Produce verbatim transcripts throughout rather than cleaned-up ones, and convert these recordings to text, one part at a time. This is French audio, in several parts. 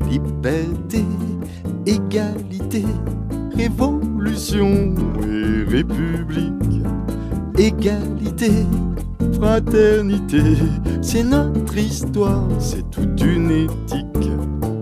Liberté, égalité, révolution et république. Égalité, fraternité, c'est notre histoire, c'est toute une éthique.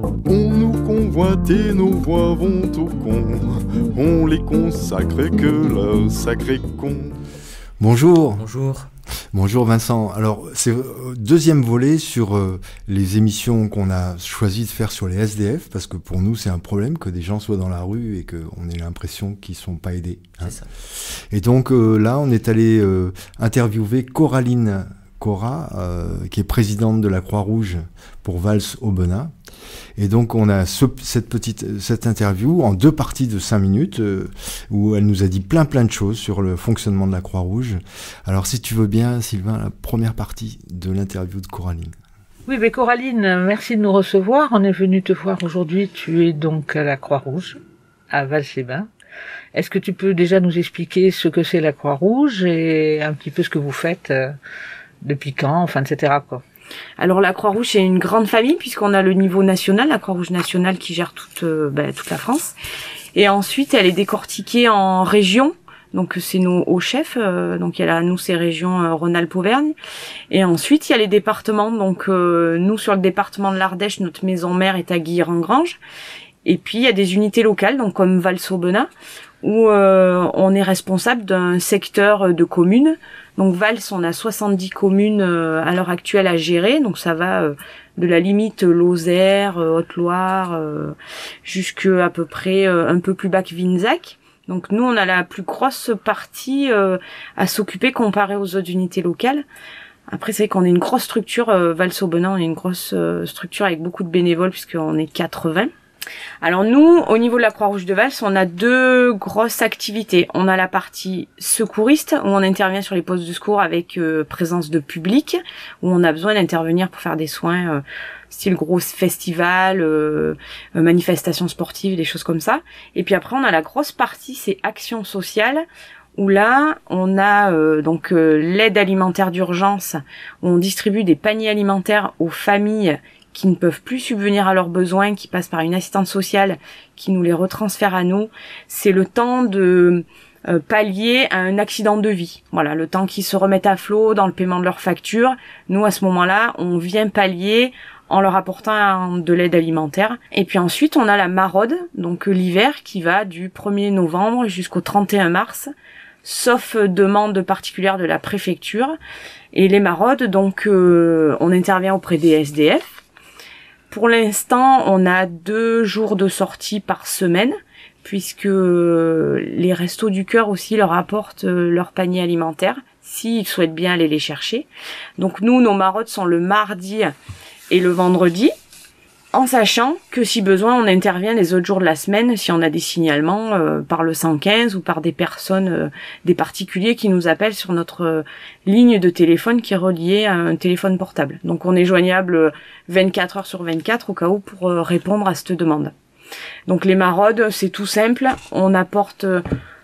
On nous convoite et nos voix vont au con, on les consacre que leur sacré con. Bonjour. Bonjour. Bonjour Vincent. Alors, c'est le deuxième volet sur euh, les émissions qu'on a choisi de faire sur les S D F, parce que pour nous, c'est un problème que des gens soient dans la rue et qu'on ait l'impression qu'ils ne sont pas aidés. Hein. C'est ça. Et donc euh, là, on est allé euh, interviewer Coraline Cora, euh, qui est présidente de la Croix-Rouge pour Vals-Aubenas. Et donc on a ce, cette petite cette interview en deux parties de cinq minutes euh, où elle nous a dit plein plein de choses sur le fonctionnement de la Croix-Rouge. Alors si tu veux bien, Sylvain, la première partie de l'interview de Coraline. Oui, mais Coraline, merci de nous recevoir. On est venu te voir aujourd'hui. Tu es donc à la Croix-Rouge, à Vals-les-Bains. Est-ce que tu peux déjà nous expliquer ce que c'est la Croix-Rouge et un petit peu ce que vous faites euh, depuis quand, enfin, et cetera quoi. Alors la Croix-Rouge, c'est une grande famille puisqu'on a le niveau national, la Croix-Rouge nationale qui gère toute, euh, ben, toute la France. Et ensuite, elle est décortiquée en régions. Donc c'est nos hauts chefs. Euh, donc il y a là, nous, c'est région euh, Rhône-Alpes-Auvergne. Et ensuite, il y a les départements. Donc euh, nous, sur le département de l'Ardèche, notre maison mère est à Guilherand-Grange. Et puis il y a des unités locales, donc comme Vals-Aubenas, où euh, on est responsable d'un secteur de communes. Donc Vals, on a soixante-dix communes euh, à l'heure actuelle à gérer, donc ça va euh, de la limite Lozère, euh, Haute-Loire, euh, jusqu'à à peu près euh, un peu plus bas que Vinzac. Donc nous, on a la plus grosse partie euh, à s'occuper comparé aux autres unités locales. Après, c'est vrai qu'on est une grosse structure, euh, Vals-Aubenas, on est une grosse euh, structure avec beaucoup de bénévoles puisqu'on est quatre-vingts. Alors nous, au niveau de la Croix-Rouge de Vals, on a deux grosses activités. On a la partie secouriste, où on intervient sur les postes de secours avec euh, présence de public, où on a besoin d'intervenir pour faire des soins, euh, style gros festival, euh, euh, manifestations sportives, des choses comme ça. Et puis après, on a la grosse partie, c'est action sociale, où là, on a euh, donc euh, l'aide alimentaire d'urgence, où on distribue des paniers alimentaires aux familles qui ne peuvent plus subvenir à leurs besoins, qui passent par une assistante sociale, qui nous les retransfère à nous. C'est le temps de euh, pallier à un accident de vie. Voilà, le temps qu'ils se remettent à flot dans le paiement de leurs factures. Nous, à ce moment-là, on vient pallier en leur apportant de l'aide alimentaire. Et puis ensuite, on a la maraude, donc l'hiver, qui va du premier novembre jusqu'au trente et un mars, sauf demande particulière de la préfecture. Et les maraudes, donc, euh, on intervient auprès des S D F. Pour l'instant, on a deux jours de sortie par semaine, puisque les Restos du Cœur aussi leur apportent leur panier alimentaire, s'ils souhaitent bien aller les chercher. Donc nous, nos maraudes sont le mardi et le vendredi, en sachant que si besoin, on intervient les autres jours de la semaine si on a des signalements euh, par le cent quinze ou par des personnes, euh, des particuliers qui nous appellent sur notre euh, ligne de téléphone qui est reliée à un téléphone portable. Donc on est joignable vingt-quatre heures sur vingt-quatre au cas où pour euh, répondre à cette demande. Donc les maraudes, c'est tout simple, on apporte euh,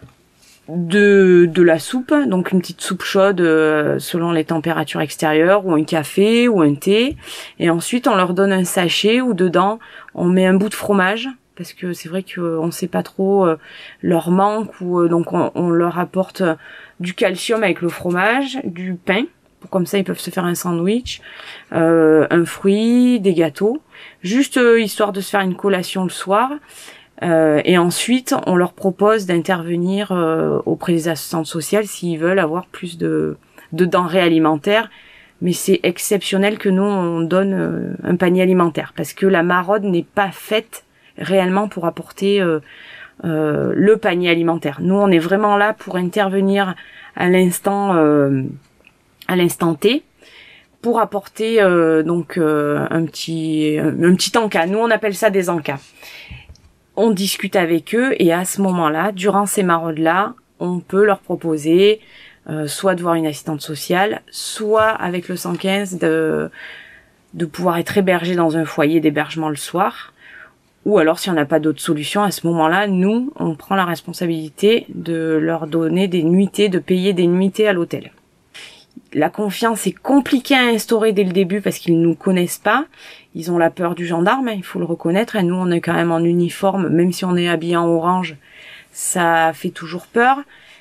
de de la soupe, donc une petite soupe chaude euh, selon les températures extérieures, ou un café ou un thé, et ensuite on leur donne un sachet où dedans on met un bout de fromage, parce que c'est vrai qu'on sait pas trop euh, leur manque, ou euh, donc on, on leur apporte euh, du calcium avec le fromage, du pain, pour comme ça ils peuvent se faire un sandwich, euh, un fruit, des gâteaux, juste euh, histoire de se faire une collation le soir. Euh, et ensuite, on leur propose d'intervenir euh, auprès des assistantes sociales s'ils veulent avoir plus de, de denrées alimentaires. Mais c'est exceptionnel que nous, on donne euh, un panier alimentaire, parce que la maraude n'est pas faite réellement pour apporter euh, euh, le panier alimentaire. Nous, on est vraiment là pour intervenir à l'instant, euh, à l'instant T, pour apporter euh, donc euh, un petit, un petit encas. Nous, on appelle ça des encas. On discute avec eux, et à ce moment-là, durant ces maraudes-là, on peut leur proposer euh, soit de voir une assistante sociale, soit avec le cent quinze de, de pouvoir être hébergé dans un foyer d'hébergement le soir, ou alors si on n'a pas d'autre solution, à ce moment-là, nous, on prend la responsabilité de leur donner des nuitées, de payer des nuitées à l'hôtel. la confiance est compliquée à instaurer dès le début parce qu'ils nous connaissent pas. Ils ont la peur du gendarme, hein, il faut le reconnaître. Et nous, on est quand même en uniforme, même si on est habillé en orange, ça fait toujours peur.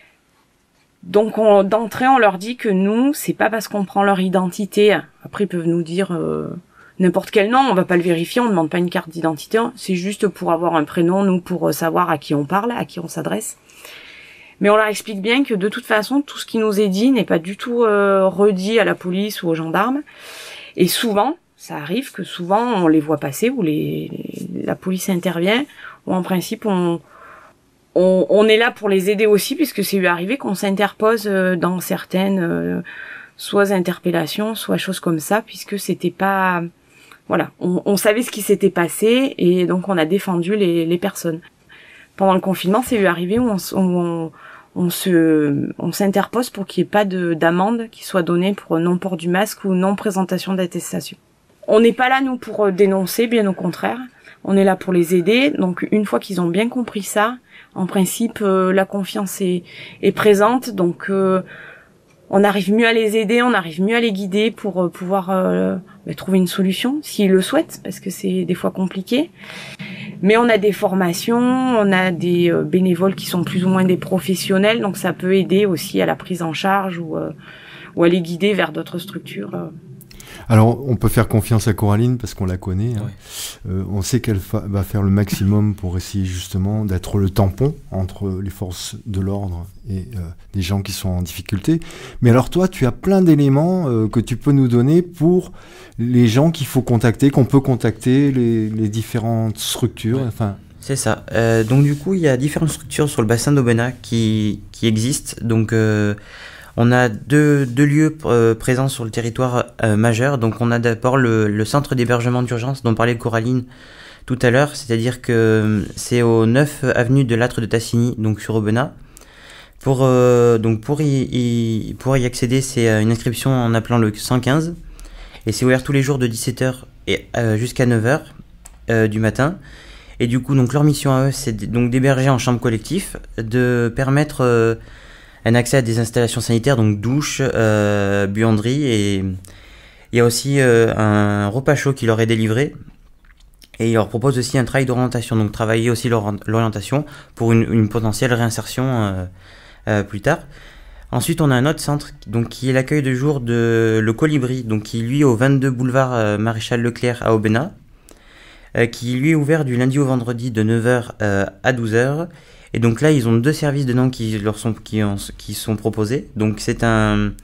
Donc, on, d'entrée, on leur dit que nous, c'est pas parce qu'on prend leur identité. Après, ils peuvent nous dire euh, n'importe quel nom, on va pas le vérifier, on demande pas une carte d'identité. C'est juste pour avoir un prénom, nous, pour savoir à qui on parle, à qui on s'adresse. Mais on leur explique bien que de toute façon, tout ce qui nous est dit n'est pas du tout euh, redit à la police ou aux gendarmes. Et souvent, ça arrive que souvent on les voit passer ou les, les la police intervient, ou en principe on, on on est là pour les aider aussi, puisque c'est eu arrivé qu'on s'interpose dans certaines euh, soit interpellations, soit choses comme ça, puisque c'était pas voilà, on, on savait ce qui s'était passé et donc on a défendu les, les personnes. Pendant le confinement, c'est eu arrivé où on, on on se, on s'interpose pour qu'il n'y ait pas de, d'amende qui soit donnée pour non-port du masque ou non-présentation d'attestation. On n'est pas là, nous, pour dénoncer, bien au contraire. On est là pour les aider. Donc, une fois qu'ils ont bien compris ça, en principe, euh, la confiance est, est présente. Donc, euh, on arrive mieux à les aider, on arrive mieux à les guider pour euh, pouvoir euh, bah, trouver une solution, s'ils le souhaitent, parce que c'est des fois compliqué. Mais on a des formations, on a des euh, bénévoles qui sont plus ou moins des professionnels, donc ça peut aider aussi à la prise en charge ou, euh, ou à les guider vers d'autres structures. Euh. Alors, on peut faire confiance à Coraline parce qu'on la connaît. Hein. Ouais. Euh, on sait qu'elle fa- va faire le maximum pour essayer justement d'être le tampon entre les forces de l'ordre et euh, des gens qui sont en difficulté. Mais alors toi, tu as plein d'éléments euh, que tu peux nous donner pour les gens qu'il faut contacter, qu'on peut contacter, les, les différentes structures. Ouais. Enfin. C'est ça. Euh, donc du coup, il y a différentes structures sur le bassin d'Aubenas qui, qui existent. Donc euh, on a deux, deux lieux euh, présents sur le territoire euh, majeur. Donc on a d'abord le, le centre d'hébergement d'urgence dont parlait Coraline tout à l'heure, c'est-à-dire que c'est au neuf avenue de Lattre de Tassigny, donc sur Aubenas. Pour, euh, donc pour, y, y, pour y accéder, c'est une inscription en appelant le cent quinze. Et c'est ouvert tous les jours de dix-sept heures et, euh, jusqu'à neuf heures euh, du matin. Et du coup, donc leur mission à eux, c'est donc d'héberger en chambre collective, de permettre euh, un accès à des installations sanitaires, donc douche, euh, buanderie, et il y a aussi euh, un repas chaud qui leur est délivré. Et il leur propose aussi un travail d'orientation, donc travailler aussi leur, l'orientation pour une, une potentielle réinsertion euh, euh, plus tard. Ensuite, on a un autre centre donc, qui est l'accueil de jour de Le Colibri, donc, qui lui est au vingt-deux boulevard euh, Maréchal Leclerc à Aubenas, euh, qui lui est ouvert du lundi au vendredi de neuf heures euh, à douze heures. Et donc là, ils ont deux services dedans qui leur sont, qui, en, qui sont proposés. Donc c'est un,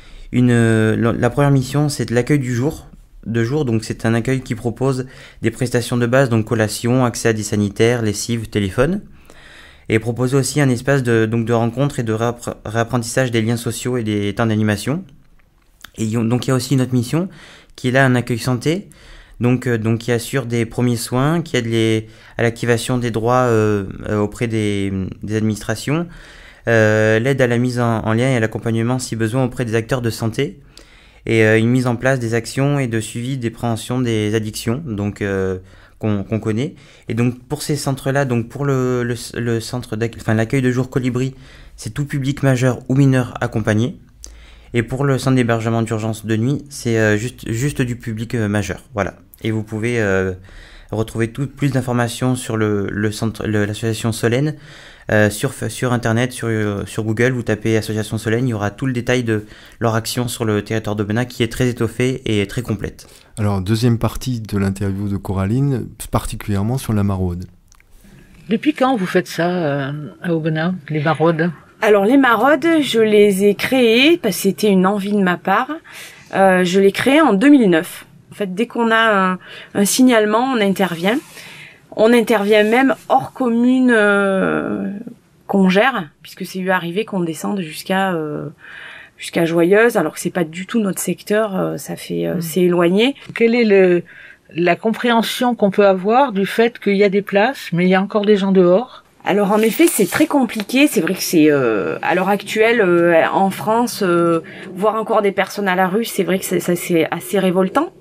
une, la première mission, c'est de l'accueil du jour, de jour. Donc c'est un accueil qui propose des prestations de base, donc collation, accès à des sanitaires, lessive, téléphone. Et proposer aussi un espace de, donc de rencontre et de réapprentissage des liens sociaux et des temps d'animation. Et donc il y a aussi une autre mission qui est là un accueil santé, donc, euh, donc qui assure des premiers soins, qui aide les, à l'activation des droits euh, auprès des, des administrations, euh, l'aide à la mise en, en lien et à l'accompagnement si besoin auprès des acteurs de santé, et euh, une mise en place des actions et de suivi des préventions des addictions, donc euh, qu'on, qu'on connaît. Et donc pour ces centres-là, donc pour le, le, le centre enfin l'accueil de jour Colibri, c'est tout public majeur ou mineur accompagné. Et pour le centre d'hébergement d'urgence de nuit, c'est euh, juste, juste du public euh, majeur. Voilà. Et vous pouvez euh, retrouver tout, plus d'informations sur le, le centre, le, l'association Solène euh, sur, sur Internet, sur, sur Google. Vous tapez Association Solène, il y aura tout le détail de leur action sur le territoire d'Aubenas qui est très étoffée et très complète. Alors, deuxième partie de l'interview de Coraline, particulièrement sur la maraude. Depuis quand vous faites ça euh, à Aubenas, les maraudes ? Alors les maraudes, je les ai créées parce que c'était une envie de ma part. Euh, je les créées en deux mille neuf. En fait, dès qu'on a un, un signalement, on intervient. On intervient même hors commune euh, qu'on gère, puisque c'est eu arrivé qu'on descende jusqu'à euh, jusqu'à Joyeuse, alors que c'est pas du tout notre secteur. Euh, ça fait, euh, mmh. c'est éloigné. Quel est le la compréhension qu'on peut avoir du fait qu'il y a des places, mais il y a encore des gens dehors? Alors en effet, c'est très compliqué. C'est vrai que c'est euh, à l'heure actuelle euh, en France, euh, voir encore des personnes à la rue, c'est vrai que c'est, ça c'est assez révoltant.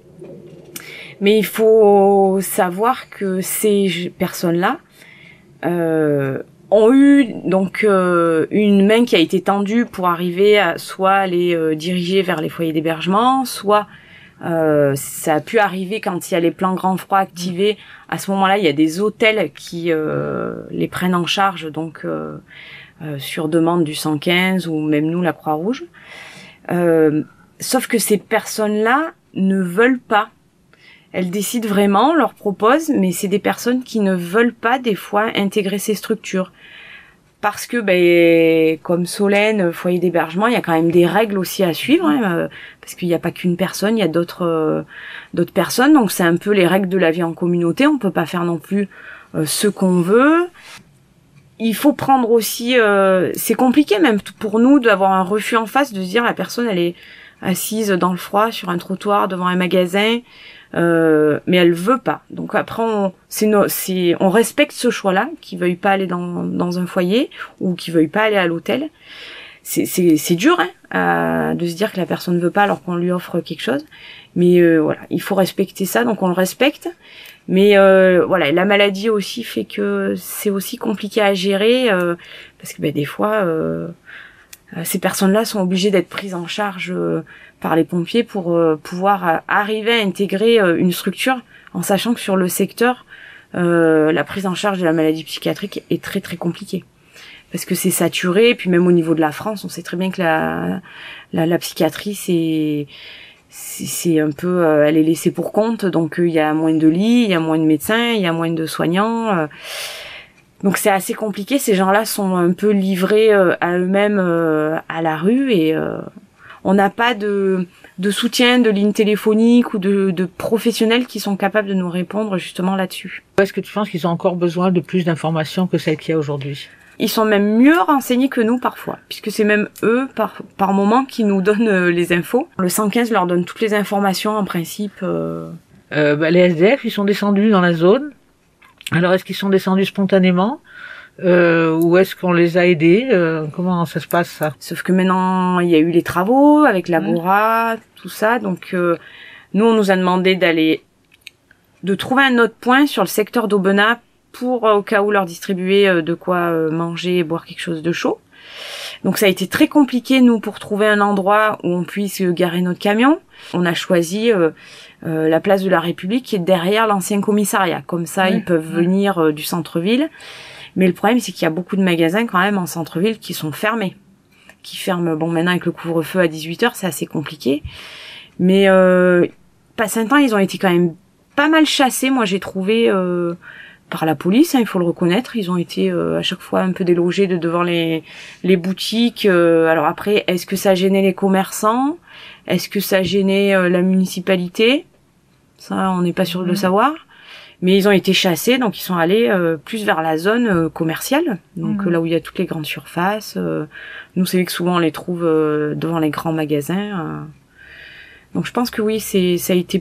Mais il faut savoir que ces personnes-là, euh, ont eu donc euh, une main qui a été tendue pour arriver à soit les euh, diriger vers les foyers d'hébergement, soit euh, ça a pu arriver quand il y a les plans grand froid activés. À ce moment-là, il y a des hôtels qui euh, les prennent en charge, donc euh, euh, sur demande du cent quinze ou même nous, la Croix-Rouge. Euh, sauf que ces personnes-là ne veulent pas. Elles décident vraiment, on leur propose, mais c'est des personnes qui ne veulent pas des fois intégrer ces structures. Parce que, ben, comme Solène, foyer d'hébergement, il y a quand même des règles aussi à suivre, hein, euh, parce qu'il n'y a pas qu'une personne, il y a d'autres euh, d'autres personnes, donc c'est un peu les règles de la vie en communauté, on peut pas faire non plus euh, ce qu'on veut. Il faut prendre aussi, euh, c'est compliqué même pour nous d'avoir un refus en face, de se dire la personne elle est assise dans le froid sur un trottoir devant un magasin, Euh, mais elle veut pas. Donc après, on, c'est no, c'est, on respecte ce choix-là, qu'ils veuillent pas aller dans, dans un foyer ou qu'ils veuillent pas aller à l'hôtel. C'est, c'est, c'est dur hein, euh, de se dire que la personne veut pas alors qu'on lui offre quelque chose. Mais euh, voilà, il faut respecter ça, donc on le respecte. Mais euh, voilà, la maladie aussi fait que c'est aussi compliqué à gérer euh, parce que ben, des fois, euh, ces personnes-là sont obligées d'être prises en charge euh, par les pompiers pour euh, pouvoir euh, arriver à intégrer euh, une structure, en sachant que sur le secteur, euh, la prise en charge de la maladie psychiatrique est très très compliquée. Parce que c'est saturé, et puis même au niveau de la France, on sait très bien que la, la, la psychiatrie, c'est, c'est, c'est un peu, euh, elle est laissée pour compte, donc il euh, y a moins de lits, il y a moins de médecins, il y a moins de soignants. Euh, donc c'est assez compliqué, ces gens-là sont un peu livrés euh, à eux-mêmes euh, à la rue, et euh, on n'a pas de, de soutien, de ligne téléphonique ou de, de professionnels qui sont capables de nous répondre justement là-dessus. Est-ce que tu penses qu'ils ont encore besoin de plus d'informations que celles qu'il y a aujourd'hui ? Ils sont même mieux renseignés que nous parfois, puisque c'est même eux par, par moment qui nous donnent euh, les infos. Le cent quinze leur donne toutes les informations en principe. Euh... Euh, bah, les S D F, ils sont descendus dans la zone. Alors est-ce qu'ils sont descendus spontanément ? Euh, ou est-ce qu'on les a aidés euh, Comment ça se passe ça ? Sauf que maintenant il y a eu les travaux avec l'Agora, mmh. tout ça, donc euh, nous on nous a demandé d'aller de trouver un autre point sur le secteur d'Aubenas pour euh, au cas où leur distribuer euh, de quoi euh, manger et boire quelque chose de chaud. Donc ça a été très compliqué nous pour trouver un endroit où on puisse garer notre camion. On a choisi euh, euh, la place de la République qui est derrière l'ancien commissariat, comme ça mmh. ils peuvent mmh. venir euh, du centre-ville. Mais le problème, c'est qu'il y a beaucoup de magasins quand même en centre-ville qui sont fermés. Qui ferment, bon maintenant avec le couvre-feu à dix-huit heures, c'est assez compliqué. Mais euh, passé un temps, ils ont été quand même pas mal chassés, moi j'ai trouvé, euh, par la police, hein, il faut le reconnaître. Ils ont été euh, à chaque fois un peu délogés de devant les, les boutiques. Euh, alors après, est-ce que ça gênait les commerçants ? Est-ce que ça gênait euh, la municipalité ? Ça, on n'est pas sûr de le savoir. Mais ils ont été chassés, donc ils sont allés euh, plus vers la zone euh, commerciale, donc mmh. là où il y a toutes les grandes surfaces. Euh, nous, c'est vrai que souvent on les trouve euh, devant les grands magasins. Euh. Donc je pense que oui, c'est ça a été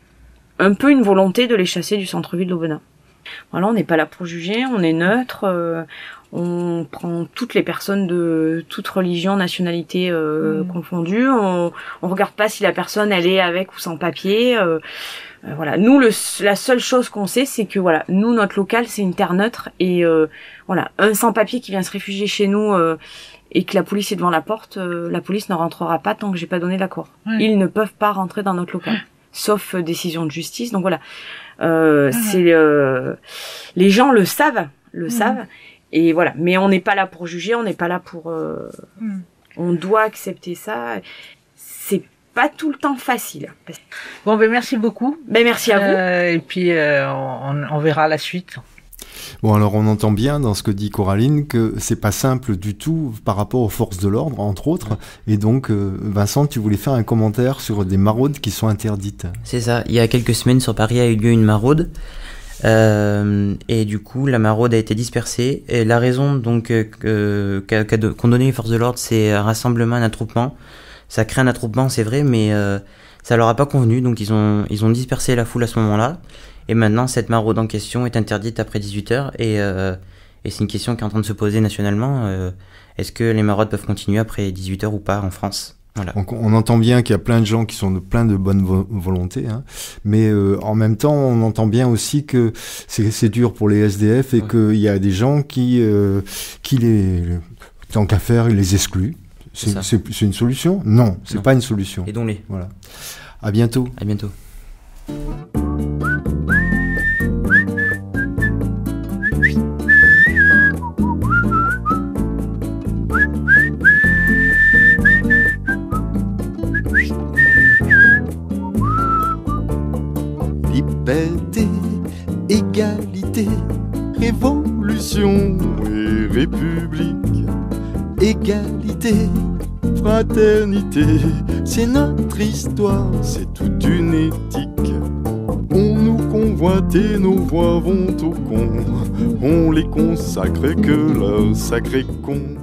un peu une volonté de les chasser du centre-ville d'Aubenas. Voilà, on n'est pas là pour juger, on est neutre. Euh, on prend toutes les personnes de toute religion, nationalité euh, mmh. confondues. On, on regarde pas si la personne elle est avec ou sans papier. Euh, Euh, voilà, nous le, la seule chose qu'on sait, c'est que voilà, nous notre local c'est une terre neutre et euh, voilà, un sans-papier qui vient se réfugier chez nous euh, et que la police est devant la porte, euh, la police ne rentrera pas tant que j'ai pas donné l'accord. Ouais. Ils ne peuvent pas rentrer dans notre local, ouais. sauf euh, décision de justice. Donc voilà, euh, ouais. c'est euh, les gens le savent, le ouais. savent et voilà. Mais on n'est pas là pour juger, on n'est pas là pour, euh, ouais. on doit accepter ça. C'est pas tout le temps facile. Bon, ben merci beaucoup. Ben merci à vous. Euh, et puis euh, on, on verra la suite. Bon, alors on entend bien dans ce que dit Coraline que c'est pas simple du tout par rapport aux forces de l'ordre, entre autres. Et donc, euh, Vincent, tu voulais faire un commentaire sur des maraudes qui sont interdites. C'est ça. Il y a quelques semaines, sur Paris a eu lieu une maraude. Euh, et du coup, la maraude a été dispersée. Et la raison donc euh, qu'a, qu'a qu'ont donné les forces de l'ordre, c'est un rassemblement, un attroupement. Ça crée un attroupement, c'est vrai, mais euh, ça leur a pas convenu, donc ils ont ils ont dispersé la foule à ce moment-là. Et maintenant, cette maraude en question est interdite après dix-huit heures, et euh, et c'est une question qui est en train de se poser nationalement. Euh, est-ce que les maraudes peuvent continuer après dix-huit heures ou pas en France ? Voilà. Donc on entend bien qu'il y a plein de gens qui sont de, plein de bonne vo volonté, hein, mais euh, en même temps on entend bien aussi que c'est dur pour les S D F et ouais. qu'il y a des gens qui, euh, qui les, tant qu'à faire, ils les excluent. C'est une solution? Non, c'est pas une solution. Aidons-les. Voilà. À bientôt. À bientôt. Liberté, égalité, révolution et république. Égalité, fraternité, c'est notre histoire, c'est toute une éthique. On nous convoite et nos voix vont au con, on les consacre que leur sacré con.